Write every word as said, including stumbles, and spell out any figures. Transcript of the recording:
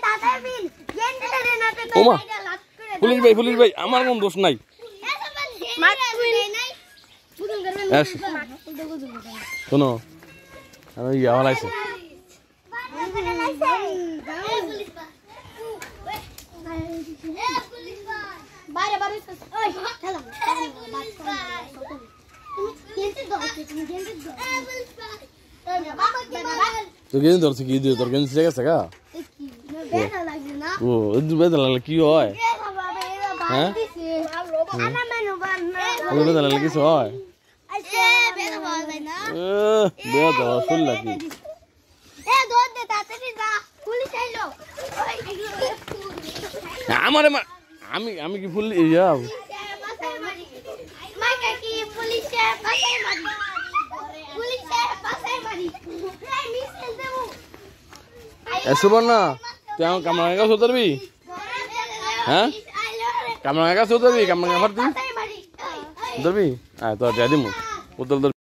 ওমা পুলিশ ভাই পুলিশ ভাই আমার কোন দোষ নাই শোনো আমি ইয়া হলাইছে বাইরে বাইরে ওই খেলা তো গেন ধরছে কি দিও তোর গেন জায়গা জায়গা ও এদু বেদা লাগলে কি হয় হ্যাঁ আলো বেদা লাগলে কি হয় এ বেদা ফুল লাগি এ দৌড় দে তাড়াতাড়ি যা পুলিশ আইলো আমারে আমি আমি কি ফুল ইয়া মাইকা কি পুলিশে পাশে মারি পুলিশে পাশে মারি এই মিছিল দেবো এসো না তুই আমার কামরাঙ্গা গাছ উতরবি হ্যাঁ কামরাঙ্গা গাছ উতরবি কামরাঙ্গা ফারতি উতরবি আয় তো যাই দিমু উতর